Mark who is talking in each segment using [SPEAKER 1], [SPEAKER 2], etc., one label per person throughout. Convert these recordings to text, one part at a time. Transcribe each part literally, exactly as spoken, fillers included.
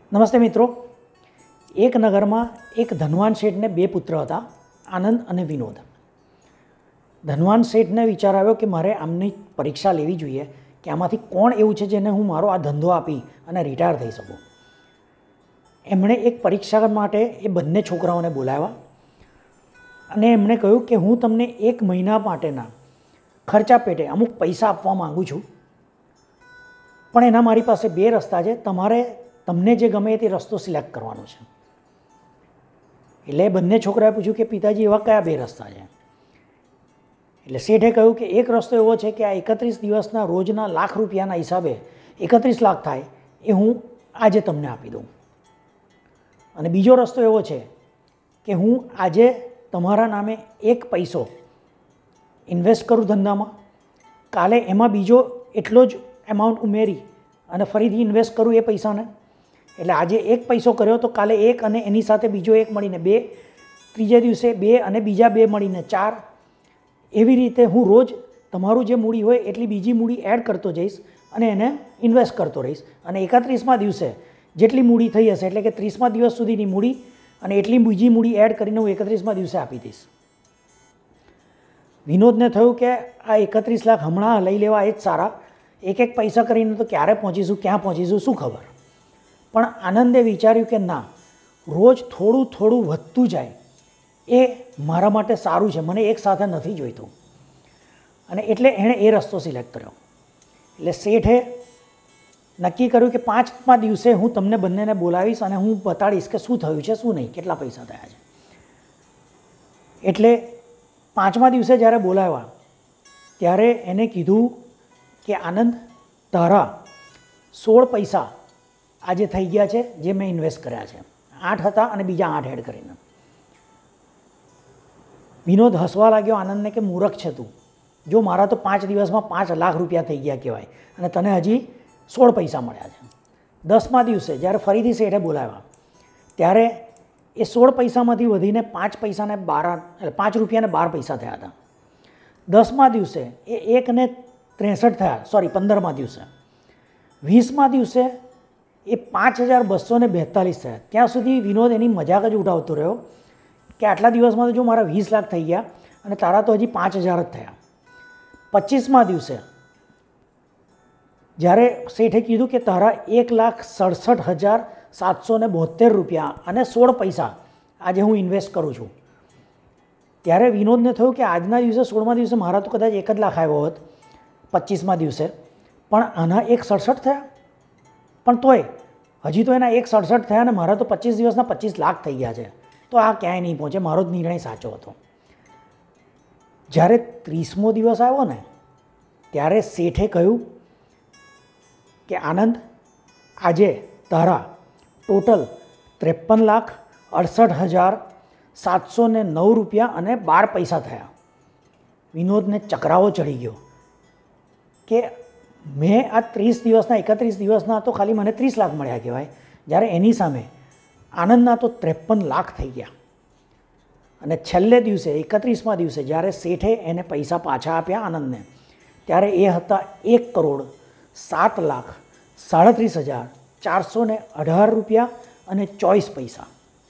[SPEAKER 1] નમસ્તે મિત્રો, એક નગરમાં એક ધનવાન શેઠને બે પુત્ર હતા, આનંદ અને વિનોદ. ધનવાન શેઠને વિચાર આવ્યો કે મારે આમની પરીક્ષા લેવી જોઈએ કે આમાંથી કોણ એવું છે જેને હું મારો આ ધંધો આપી અને રિટાયર થઈ શકું. એમણે એક પરીક્ષા માટે એ બંને છોકરાઓને બોલાવ્યા અને એમણે કહ્યું કે હું તમને એક મહિના માટેના ખર્ચા પેટે અમુક પૈસા આપવા માગું છું, પણ એના મારી પાસે બે રસ્તા છે. તમારે તમને જે ગમે તે રસ્તો સિલેક્ટ કરવાનો છે. એટલે બંને છોકરાએ પૂછ્યું કે પિતાજી એવા કયા બે રસ્તા છે? એટલે શેઠે કહ્યું કે એક રસ્તો એવો છે કે આ એકત્રીસ દિવસના રોજના લાખ રૂપિયાના હિસાબે એકત્રીસ લાખ થાય એ હું આજે તમને આપી દઉં, અને બીજો રસ્તો એવો છે કે હું આજે તમારા નામે એક પૈસો ઇન્વેસ્ટ કરું ધંધામાં, કાલે એમાં બીજો એટલો જ એમાઉન્ટ ઉમેરી અને ફરીથી ઇન્વેસ્ટ કરું એ પૈસાને. એટલે આજે એક પૈસો કર્યો તો કાલે એક અને એની સાથે બીજો એક મળીને બે, ત્રીજે દિવસે બે અને બીજા બે મળીને ચાર. એવી રીતે હું રોજ તમારું જે મૂડી હોય એટલી બીજી મૂડી એડ કરતો જઈશ અને એને ઇન્વેસ્ટ કરતો રહીશ, અને એકત્રીસમા દિવસે જેટલી મૂડી થઈ હશે એટલે કે ત્રીસમા દિવસ સુધીની મૂડી અને એટલી બીજી મૂડી એડ કરીને હું એકત્રીસમા દિવસે આપી દઈશ. વિનોદને થયું કે આ એકત્રીસ લાખ હમણાં લઈ લેવા એ જ સારા, એક એક પૈસા કરીને તો ક્યારે પહોંચીશું, ક્યાં પહોંચીશું, શું ખબર. પણ આનંદે વિચાર્યું કે ના, રોજ થોડું થોડું વધતું જાય એ મારા માટે સારું છે, મને એક સાથે નથી જોઈતું. અને એટલે એણે એ રસ્તો સિલેક્ટ કર્યો. એટલે શેઠે નક્કી કર્યું કે પાંચમા દિવસે હું તમને બંનેને બોલાવીશ અને હું બતાડીશ કે શું થયું છે, શું નહીં, કેટલા પૈસા થયા છે. એટલે પાંચમા દિવસે જ્યારે બોલાવ્યા ત્યારે એને કીધું કે આનંદ, તારા સોળ પૈસા આજે થઈ ગયા છે જે મેં ઇન્વેસ્ટ કર્યા છે. આઠ હતા અને બીજા આઠ એડ કરીને. વિનોદ હસવા લાગ્યો આનંદને કે મૂર્ખ છે તું, જો મારા તો પાંચ દિવસમાં પાંચ લાખ રૂપિયા થઈ ગયા કહેવાય અને તને હજી સોળ પૈસા મળ્યા છે. દસમા દિવસે જ્યારે ફરીથી શેઠે બોલાવ્યા ત્યારે એ સોળ પૈસામાંથી વધીને પાંચ પૈસાને બાર એટલે પાંચ રૂપિયાને બાર પૈસા થયા હતા. દસમા દિવસે એ એકને ત્રેસઠ થયા, સોરી પંદરમા દિવસે. વીસમા દિવસે એ પાંચ હજાર બસો ને બેતાલીસ થયા. ત્યાં સુધી વિનોદ એની મજાક જ ઉઠાવતો રહ્યો કે આટલા દિવસમાં તો જો મારા વીસ લાખ થઈ ગયા અને તારા તો હજી પાંચ હજાર જ થયા. પચીસમા દિવસે જ્યારે શેઠે કીધું કે તારા એક લાખ સડસઠ હજાર સાતસો ને બોતેર રૂપિયા અને સોળ પૈસા આજે હું ઇન્વેસ્ટ કરું છું, ત્યારે વિનોદને થયું કે આજના દિવસે સોળમા દિવસે મારા તો કદાચ એક જ લાખ આવ્યો હોત પચીસમા દિવસે, પણ આના એક સડસઠ થયા. પણ તોય હજી તો એના એક સડસઠ થયા અને મારા તો પચીસ દિવસના પચીસ લાખ થઈ ગયા છે, તો આ ક્યાંય નહીં પહોંચે, મારો જ નિર્ણય સાચો હતો. જ્યારે ત્રીસમો દિવસ આવ્યો ને ત્યારે શેઠે કહ્યું કે આનંદ, આજે તારા ટોટલ ત્રેપન લાખ અડસઠ હજાર સાતસો ને નવ રૂપિયા અને બાર પૈસા થયા. વિનોદને ચકરાવો ચડી ગયો કે મેં આ ત્રીસ દિવસના એકત્રીસ દિવસના તો ખાલી મને ત્રીસ લાખ મળ્યા કહેવાય, જ્યારે એની સામે આનંદના તો ત્રેપન લાખ થઈ ગયા. અને છેલ્લે દિવસે એકત્રીસમા દિવસે જ્યારે શેઠે એને પૈસા પાછા આપ્યા આનંદને, ત્યારે એ હતા એક કરોડ સાત લાખ સાડત્રીસ હજાર ચારસો ને અઢાર રૂપિયા અને ચોવીસ પૈસા.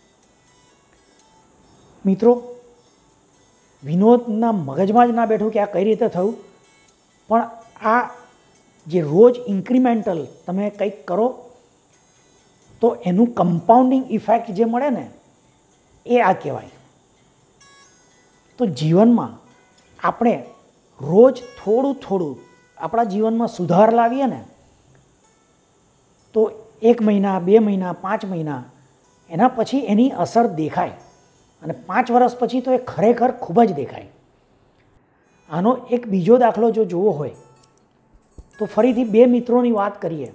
[SPEAKER 1] મિત્રો, વિનોદના મગજમાં જ ના બેઠું કે આ કઈ રીતે થયું, પણ આ જે રોજ ઇન્ક્રીમેન્ટલ તમે કંઈક કરો તો એનું કમ્પાઉન્ડિંગ ઇફેક્ટ જે મળે ને એ આ કહેવાય. તો જીવનમાં આપણે રોજ થોડું થોડું આપણા જીવનમાં સુધાર લાવીએ ને તો એક મહિના, બે મહિના, પાંચ મહિના એના પછી એની અસર દેખાય, અને પાંચ વર્ષ પછી તો એ ખરેખર ખૂબ જ દેખાય. આનો એક બીજો દાખલો જો જોવો હોય તો ફરીથી બે મિત્રોની વાત કરીએ.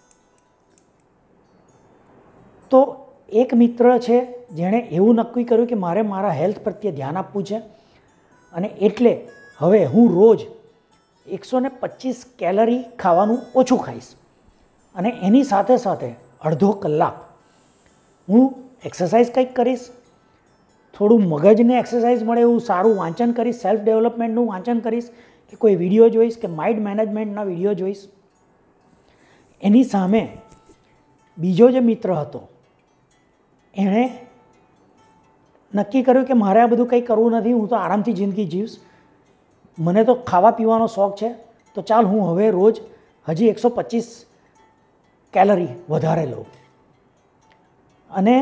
[SPEAKER 1] તો એક મિત્ર છે જેણે એવું નક્કી કર્યું કે મારે મારા હેલ્થ પ્રત્યે ધ્યાન આપવું છે, અને એટલે હવે હું રોજ એકસો ને પચીસ કેલરી ખાવાનું ઓછું ખાઈશ, અને એની સાથે સાથે અડધો કલાક હું એક્સરસાઇઝ કંઈક કરીશ, થોડું મગજને એક્સરસાઇઝ મળે એવું સારું વાંચન કરીશ, સેલ્ફ ડેવલપમેન્ટનું વાંચન કરીશ, કે કોઈ વિડીયો જોઈશ કે માઇન્ડ મેનેજમેન્ટના વિડીયો જોઈશ. એની સામે બીજો જે મિત્ર હતો એણે નક્કી કર્યું કે મારે આ બધું કંઈ કરવું નથી, હું તો આરામથી જિંદગી જીવીશ, મને તો ખાવા પીવાનો શોખ છે, તો ચાલ હું હવે રોજ હજી એકસો પચીસ કેલરી વધારે લઉં અને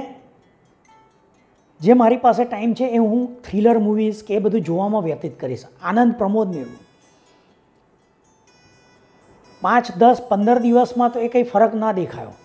[SPEAKER 1] જે મારી પાસે ટાઈમ છે એ હું થ્રિલર મૂવીઝ કે એ બધું જોવામાં વ્યતીત કરીશ, આનંદ પ્રમોદ મેળવું. પાંચ દસ પંદર દિવસમાં તો એ કંઈ ફરક ના દેખાયો,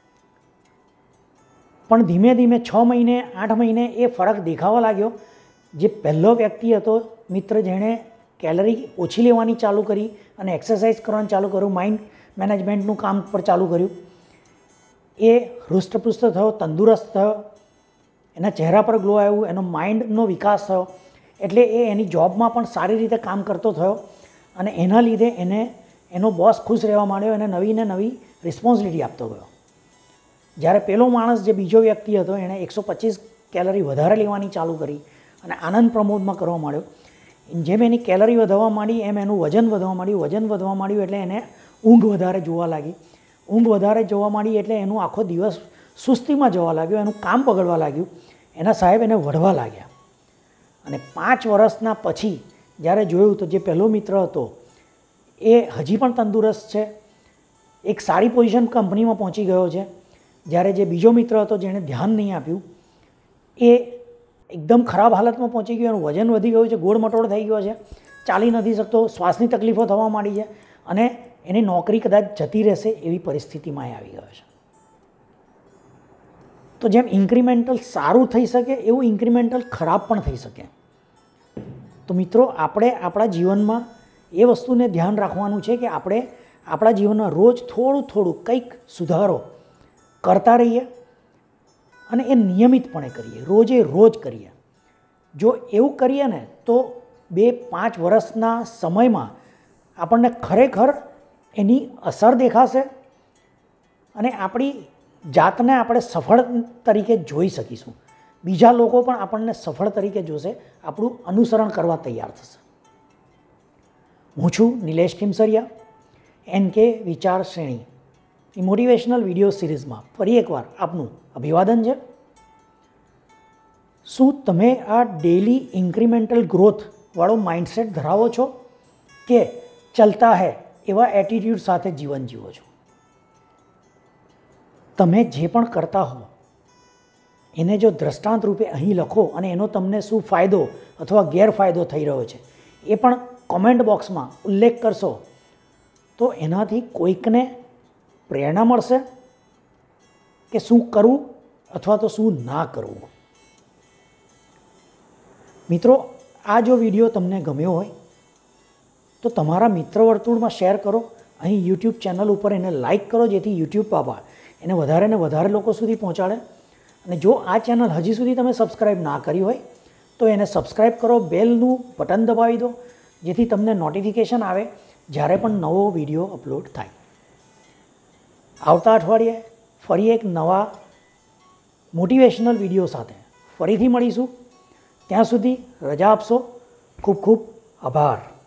[SPEAKER 1] પણ ધીમે ધીમે છ મહિને આઠ મહિને એ ફરક દેખાવા લાગ્યો. જે પહેલો વ્યક્તિ હતો મિત્ર જેણે કેલરી ઓછી લેવાની ચાલુ કરી અને એક્સરસાઇઝ કરવાનું ચાલુ કર્યું, માઇન્ડ મેનેજમેન્ટનું કામ પર ચાલુ કર્યું, એ હૃષ્ટપુષ્ટ થયો, તંદુરસ્ત થયો, એના ચહેરા પર ગ્લો આવ્યું, એનો માઇન્ડનો વિકાસ થયો, એટલે એ એની જોબમાં પણ સારી રીતે કામ કરતો થયો અને એના લીધે એને એનો બોસ ખુશ રહેવા માંડ્યો, એને નવી ને નવી રિસ્પોન્સિબિલિટી આપતો ગયો. જ્યારે પેલો માણસ જે બીજો વ્યક્તિ હતો એણે એકસો પચીસ કેલરી વધારે લેવાની ચાલુ કરી અને આનંદ પ્રમોદમાં કરવા માંડ્યો. જેમ એની કેલરી વધવા માંડી એમ એનું વજન વધવા માંડ્યું, વજન વધવા માંડ્યું એટલે એને ઊંઘ વધારે જોવા લાગી, ઊંઘ વધારે જોવા માંડી એટલે એનું આખો દિવસ સુસ્તીમાં જવા લાગ્યો, એનું કામ બગડવા લાગ્યું, એના સાહેબ એને વઢવા લાગ્યા. અને પાંચ વર્ષના પછી જ્યારે જોયું તો જે પહેલો મિત્ર હતો એ હજી પણ તંદુરસ્ત છે, એક સારી પોઝિશન કંપનીમાં પહોંચી ગયો છે, જ્યારે જે બીજો મિત્ર હતો જેણે ધ્યાન નહીં આપ્યું એ એકદમ ખરાબ હાલતમાં પહોંચી ગયો, એનું વજન વધી ગયું છે, ગોળ મટોળ થઈ ગયો છે, ચાલી નથી શકતો, શ્વાસની તકલીફો થવા માંડી છે અને એની નોકરી કદાચ જતી રહેશે એવી પરિસ્થિતિમાં એ આવી ગયો છે. તો જેમ ઇન્ક્રીમેન્ટલ સારું થઈ શકે એવું ઇન્ક્રીમેન્ટલ ખરાબ પણ થઈ શકે. તો મિત્રો આપણે આપણા જીવનમાં એ વસ્તુને ધ્યાન રાખવાનું છે કે આપણે આપણા જીવનમાં રોજ થોડું થોડું કંઈક સુધારો કરતા રહીએ અને એ નિયમિતપણે કરીએ, રોજે રોજ કરીએ. જો એવું કરીએ ને તો બે પાંચ વર્ષના સમયમાં આપણને ખરેખર એની અસર દેખાશે અને આપણી જાતને આપણે સફળ તરીકે જોઈ શકીશું. બીજા લોકો પણ આપણને સફળ તરીકે જોશે, આપણું અનુસરણ કરવા તૈયાર થશે. હું છું નિલેશ ખીમસરિયા, એન કે વિચાર શ્રેણી એ મોટિવેશનલ વિડીયો સિરીઝમાં ફરી એકવાર આપનું અભિવાદન છે. શું તમે આ ડેલી ઇન્ક્રીમેન્ટલ ગ્રોથવાળો માઇન્ડસેટ ધરાવો છો કે ચલતા હૈ એવા એટીટ્યૂડ સાથે જીવન જીવો છો? તમે જે પણ કરતા હો એને જો દ્રષ્ટાંત રૂપે અહીં લખો અને એનો તમને શું ફાયદો અથવા ગેરફાયદો થઈ રહ્યો છે એ પણ કોમેન્ટ બોક્સમાં ઉલ્લેખ કરશો તો એનાથી કોઈકને પ્રેરણા મળશે કે શું કરવું અથવા તો શું ના કરવું. મિત્રો, આ જો વિડીયો તમને ગમ્યો હોય તો તમારા મિત્ર વર્તુળમાં શેર કરો, અહીં યુટ્યુબ ચેનલ ઉપર એને લાઇક કરો જેથી યુટ્યુબ બાબા એને વધારે ને વધારે લોકો સુધી પહોંચાડે. અને જો આ ચેનલ હજી સુધી તમે સબસ્ક્રાઈબ ના કરી હોય તો એને સબસ્ક્રાઈબ કરો, બેલનું બટન દબાવી દો જેથી તમને નોટિફિકેશન આવે જ્યારે પણ નવો વિડીયો અપલોડ થાય. આવતા અઠવાડિયે ફરી એક નવા મોટિવેશનલ વિડીયો સાથે ફરીથી મળીશું. ત્યાં સુધી રજા આપશો. ખૂબ ખૂબ આભાર.